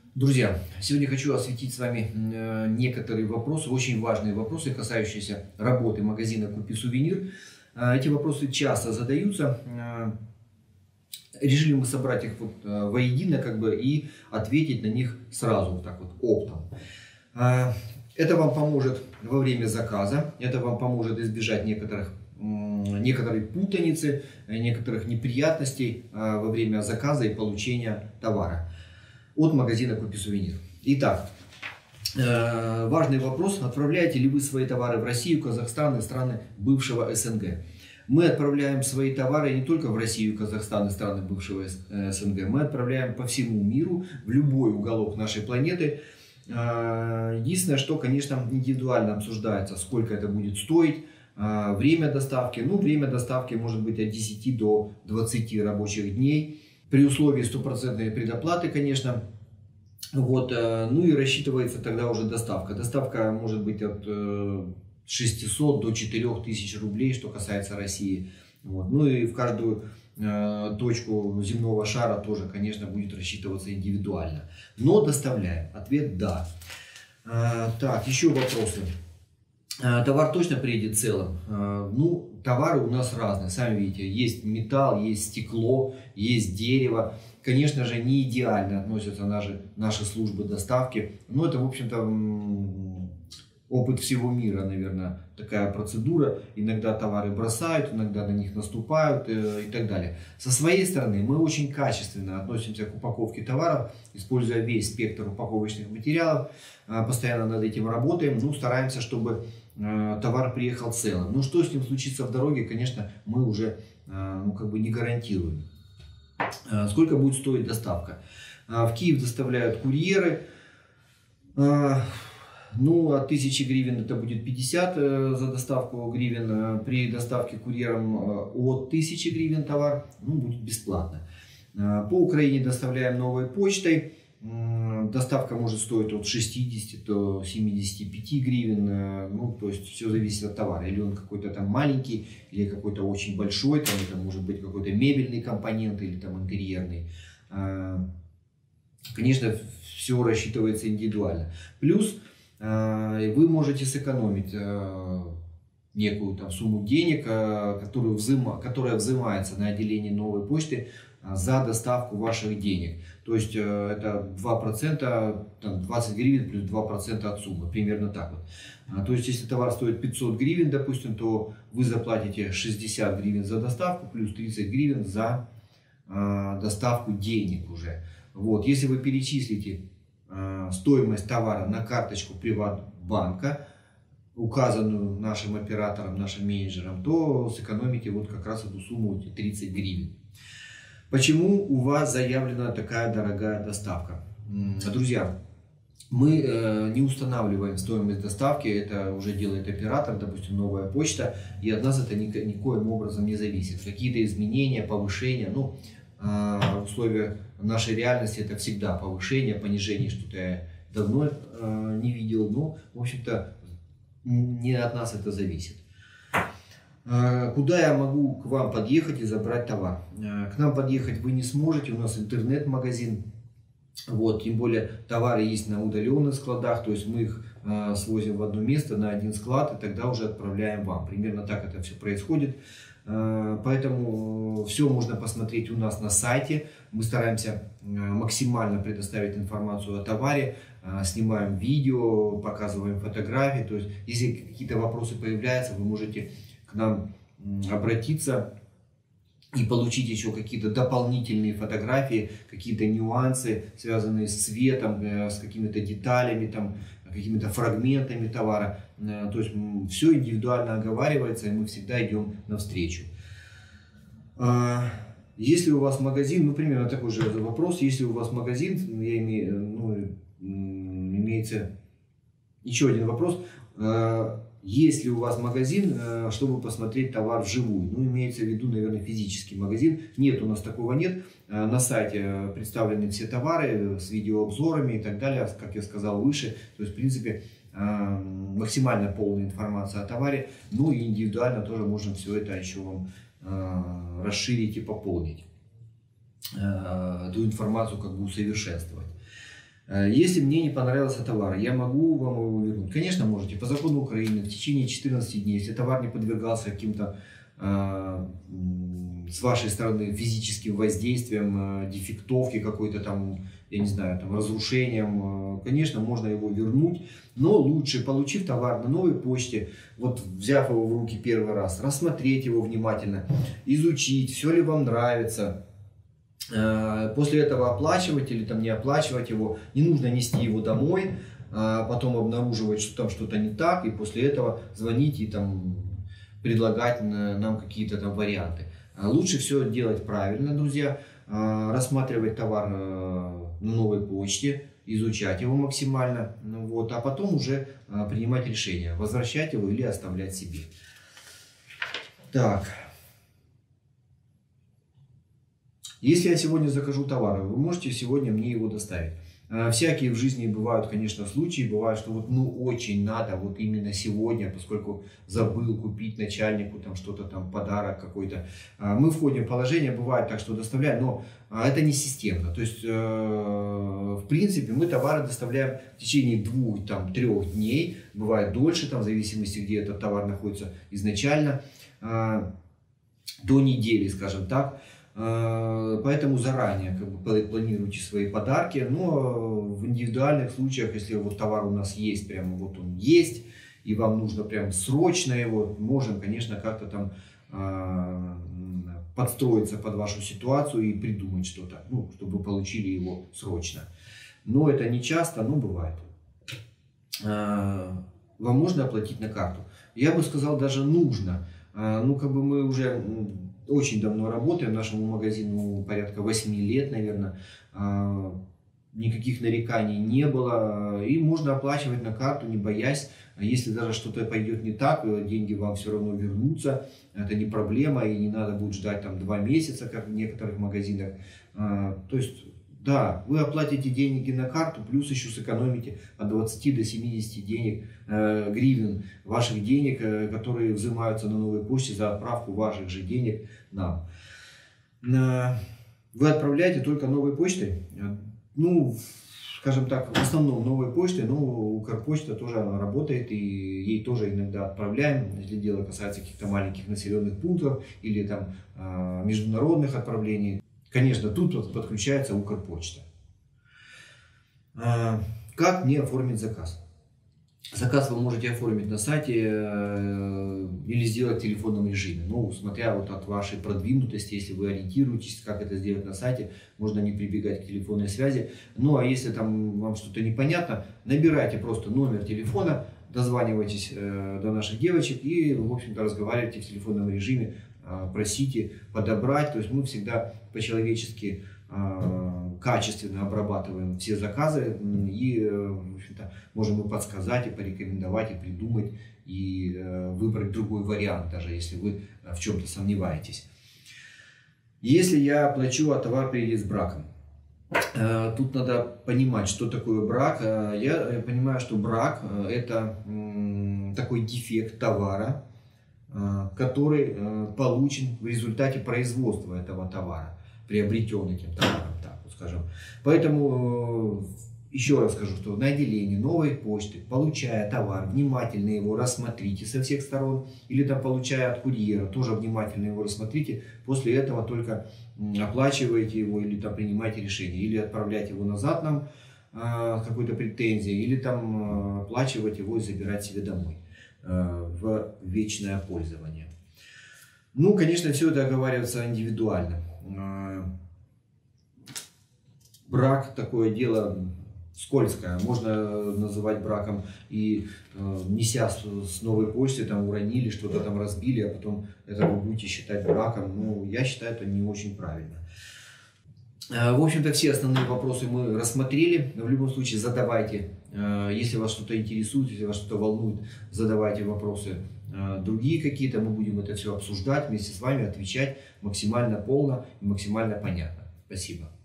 Друзья, сегодня хочу осветить с вами некоторые вопросы, очень важные вопросы, касающиеся работы магазина «Купи сувенир». Эти вопросы часто задаются. Решили мы собрать их воедино и ответить на них сразу, вот так вот, оптом. Это вам поможет во время заказа, это вам поможет избежать некоторой путаницы, некоторых неприятностей во время заказа и получения товара от магазина «Купи сувенир». Итак, важный вопрос: отправляете ли вы свои товары в Россию, Казахстан и страны бывшего СНГ? Мы отправляем свои товары не только в Россию, Казахстан и страны бывшего СНГ, мы отправляем по всему миру, в любой уголок нашей планеты. Единственное, что, конечно, индивидуально обсуждается, сколько это будет стоить, время доставки. Время доставки может быть от 10 до 20 рабочих дней, при условии стопроцентной предоплаты, конечно. И рассчитывается тогда уже доставка. Доставка может быть от 600 до 4000 рублей, что касается России. И в каждую точку земного шара тоже, конечно, будет рассчитываться индивидуально. Но доставляем. Ответ да. Так, еще вопросы. Товар точно приедет целым? Товары у нас разные, сами видите. Есть металл, есть стекло, есть дерево. Конечно же, не идеально относятся наши службы доставки. Но это, в общем-то, опыт всего мира, наверное, такая процедура. Иногда товары бросают, иногда на них наступают и так далее. Со своей стороны мы очень качественно относимся к упаковке товаров, используя весь спектр упаковочных материалов. Постоянно над этим работаем, стараемся, чтобы товар приехал целым. Что с ним случится в дороге, конечно, мы уже не гарантируем. Сколько будет стоить доставка? В Киев доставляют курьеры. От 1000 гривен это будет 50 за доставку гривен. При доставке курьером от 1000 гривен товар будет бесплатно. По Украине доставляем новой почтой. Доставка может стоить от 60 до 75 гривен. То есть все зависит от товара. Или он какой-то там маленький, или какой-то очень большой. Это может быть какой-то мебельный компонент или там интерьерный. Конечно, все рассчитывается индивидуально. Плюс вы можете сэкономить некую сумму денег, которая взимается на отделении новой почты за доставку ваших денег. То есть это 2%, 20 гривен плюс 2% от суммы, примерно так вот. То есть если товар стоит 500 гривен, допустим, то вы заплатите 60 гривен за доставку плюс 30 гривен за доставку денег уже. Если вы перечислите стоимость товара на карточку Приватбанка, указанную нашим оператором, нашим менеджером, то сэкономите как раз эту сумму 30 гривен. Почему у вас заявлена такая дорогая доставка? Друзья, мы не устанавливаем стоимость доставки, это уже делает оператор, допустим, Новая почта, и от нас это никоим образом не зависит. Какие-то изменения, повышения, в условиях нашей реальности это всегда повышение, понижение, что-то я давно не видел, но, в общем-то, не от нас это зависит. Куда я могу к вам подъехать и забрать товар? К нам подъехать вы не сможете, у нас интернет-магазин, тем более товары есть на удаленных складах, то есть мы их свозим в одно место, на один склад, и тогда уже отправляем вам. Примерно так это все происходит. Поэтому все можно посмотреть у нас на сайте. Мы стараемся максимально предоставить информацию о товаре, снимаем видео, показываем фотографии. То есть, если какие-то вопросы появляются, вы можете к нам обратиться и получить еще какие-то дополнительные фотографии, какие-то нюансы, связанные с цветом, с какими-то деталями, какими-то фрагментами товара. То есть все индивидуально оговаривается, и мы всегда идем навстречу. Если у вас магазин, примерно такой же вопрос, если у вас магазин, имеется еще один вопрос. Есть ли у вас магазин, чтобы посмотреть товар вживую? Имеется в виду, наверное, физический магазин. Нет, у нас такого нет. На сайте представлены все товары с видеообзорами и так далее, как я сказал выше. То есть, в принципе, максимально полная информация о товаре. И индивидуально тоже можем все это еще вам расширить и пополнить. Эту информацию усовершенствовать. Если мне не понравился товар, я могу вам его вернуть? Конечно, можете. По закону Украины в течение 14 дней, если товар не подвергался каким-то с вашей стороны физическим воздействием, дефектовки какой-то там, я не знаю, там, разрушением, конечно, можно его вернуть, но лучше, получив товар на новой почте, вот взяв его в руки первый раз, рассмотреть его внимательно, изучить, все ли вам нравится. После этого оплачивать или там не оплачивать его, не нужно нести его домой, потом обнаруживать, что там что-то не так, и после этого звонить и там предлагать нам какие-то там варианты. Лучше все делать правильно, друзья, рассматривать товар на новой почте, изучать его максимально, вот, а потом уже принимать решение, возвращать его или оставлять себе. Так. Если я сегодня закажу товар, вы можете сегодня мне его доставить. Всякие в жизни бывают, конечно, случаи, бывает, что вот ну очень надо вот именно сегодня, поскольку забыл купить начальнику там что-то там, подарок какой-то. Мы входим в положение, бывает так, что доставляем, но это не системно. То есть, в принципе, мы товары доставляем в течение 2-3 дней, бывает дольше, там, в зависимости, где этот товар находится изначально, до недели, скажем так. Поэтому заранее как бы планируйте свои подарки, но в индивидуальных случаях, если вот товар у нас есть, прямо вот он есть, и вам нужно прям срочно его, можем, конечно, как-то там подстроиться под вашу ситуацию и придумать что-то, ну, чтобы вы получили его срочно. Но это не часто, но бывает. Вам можно оплатить на карту? Я бы сказал, даже нужно. Ну, как бы мы уже очень давно работаем, нашему магазину порядка 8 лет, наверное, никаких нареканий не было, и можно оплачивать на карту, не боясь, если даже что-то пойдет не так, деньги вам все равно вернутся, это не проблема, и не надо будет ждать там 2 месяца, как в некоторых магазинах, то есть, да, вы оплатите деньги на карту, плюс еще сэкономите от 20 до 70 гривен ваших денег, которые взимаются на новой почте за отправку ваших же денег нам. Вы отправляете только новой почтой, ну, скажем так, в основном новой почтой, но Укрпочта тоже работает, и ей тоже иногда отправляем, если дело касается каких-то маленьких населенных пунктов или там международных отправлений. Конечно, тут подключается Укрпочта. Как мне оформить заказ? Заказ вы можете оформить на сайте или сделать в телефонном режиме. Ну, смотря вот от вашей продвинутости, если вы ориентируетесь, как это сделать на сайте, можно не прибегать к телефонной связи. Ну, а если там вам что-то непонятно, набирайте просто номер телефона, дозванивайтесь до наших девочек и, в общем-то, разговаривайте в телефонном режиме, просите подобрать. То есть мы всегда по-человечески качественно обрабатываем все заказы и, в общем-то, можем и подсказать, и порекомендовать, и придумать, и выбрать другой вариант, даже если вы в чем-то сомневаетесь. Если я плачу, а товар приедет с браком, тут надо понимать, что такое брак. Я понимаю, что брак – это такой дефект товара, который получен в результате производства этого товара, приобретен этим товаром, так вот скажем. Поэтому еще раз скажу, что на отделении новой почты, получая товар, внимательно его рассмотрите со всех сторон, или там получая от курьера, тоже внимательно его рассмотрите, после этого только оплачиваете его или там принимайте решение, или отправлять его назад нам с какой-то претензией, или там оплачивать его и забирать себе домой в вечное пользование. Ну, конечно, все это оговаривается индивидуально. Брак такое дело скользкое, можно называть браком и неся с новой почты, там уронили, что-то там разбили, а потом это вы будете считать браком. Ну, я считаю, это не очень правильно. В общем-то, все основные вопросы мы рассмотрели. В любом случае, задавайте, если вас что-то интересует, если вас что-то волнует, задавайте вопросы другие какие-то. Мы будем это все обсуждать вместе с вами, отвечать максимально полно и максимально понятно. Спасибо.